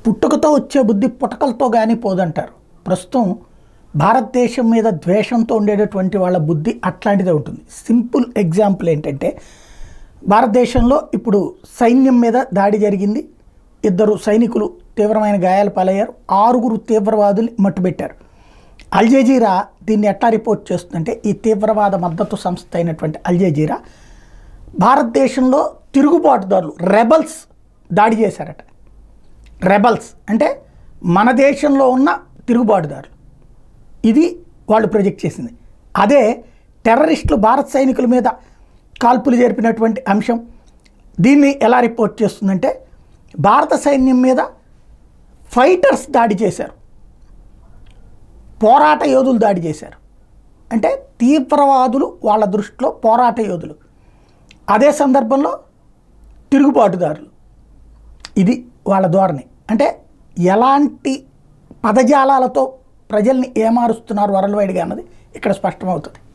పుట్టుకతో వచ్చే బుద్ధి పుటకలతో కానీ పోదంటారు. ప్రస్తుతం భారతదేశం మీద ద్వేషంతో ఉండేటటువంటి వాళ్ళ బుద్ధి అట్లాంటిదే ఉంటుంది. సింపుల్ ఎగ్జాంపుల్ ఏంటంటే, భారతదేశంలో ఇప్పుడు సైన్యం మీద దాడి జరిగింది. 2 సైనికులు తీవ్రమైన గాయాలు పాలయ్యారు. 6 తీవ్రవాదులు మట్టుబెట్టారు. అల్ జజీరా దీన్ని ఎట్లా రిపోర్ట్ చేస్తుందంటే, ఈ తీవ్రవాద మద్దతు సంస్థ అయినటువంటి అల్ జజీరా భారతదేశంలో తిరుగుబాటుదారులు రెబల్స్ దాడి చేశారట. రెబల్స్ అంటే మన దేశంలో ఉన్న తిరుగుబాటుదారులు, ఇది వాళ్ళు ప్రొజెక్ట్ చేసింది. అదే టెర్రరిస్టులు భారత సైనికుల మీద కాల్పులు జరిపినటువంటి అంశం దీన్ని ఎలా రిపోర్ట్ చేస్తుందంటే, భారత సైన్యం మీద ఫైటర్స్ దాడి చేశారు, పోరాట యోధులు దాడి చేశారు. అంటే తీవ్రవాదులు వాళ్ళ దృష్టిలో పోరాట యోధులు, అదే సందర్భంలో తిరుగుబాటుదారులు. ఇది వాళ్ళ ధోరణి. అంటే ఎలాంటి పదజాలాలతో ప్రజల్ని ఏమారుస్తున్నారు వరల్డ్ వైడ్గా అన్నది ఇక్కడ స్పష్టమవుతుంది.